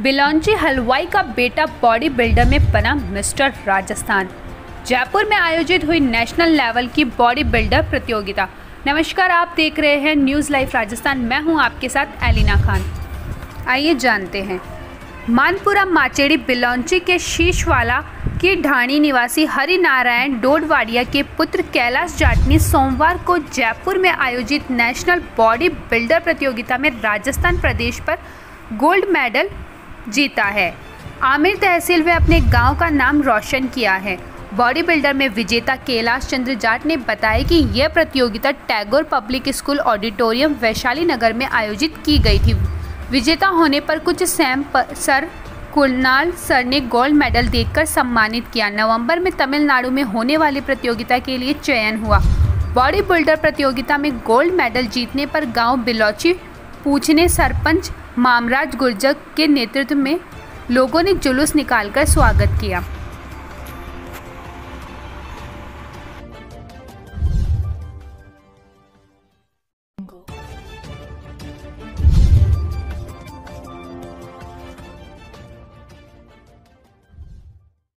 बिलौंची हलवाई का बेटा बॉडी बिल्डर में बना मिस्टर राजस्थान। जयपुर में आयोजित हुई नेशनल लेवल की बॉडी बिल्डर प्रतियोगिता। नमस्कार, आप देख रहे हैं न्यूज़ लाइव राजस्थान। मैं हूं आपके साथ एलिना खान। आइए जानते हैं। मानपुरा माचेड़ी बिलौंची के शीशवाला की ढाणी निवासी हरि नारायण डोडवाडिया के पुत्र कैलाश जाट ने सोमवार को जयपुर में आयोजित नेशनल बॉडी बिल्डर प्रतियोगिता में राजस्थान प्रदेश पर गोल्ड मेडल जीता है। आमिर तहसील में अपने गांव का नाम रोशन किया है। बॉडी बिल्डर में विजेता कैलाश चंद्र जाट ने बताया कि यह प्रतियोगिता Tagore public school auditorium Vaishali Nagar में आयोजित की गई थी। विजेता होने पर कुछ सैम सर कुलनाल सर ने गोल्ड मेडल देकर सम्मानित किया। नवंबर में तमिलनाडु में होने वाली प्रतियोगिता के लिए चयन हुआ। बॉडी बिल्डर प्रतियोगिता में गोल्ड मेडल जीतने पर गांव बिलौची पूछने सरपंच मामराज गुर्जर के नेतृत्व में लोगों ने जुलूस निकालकर स्वागत किया।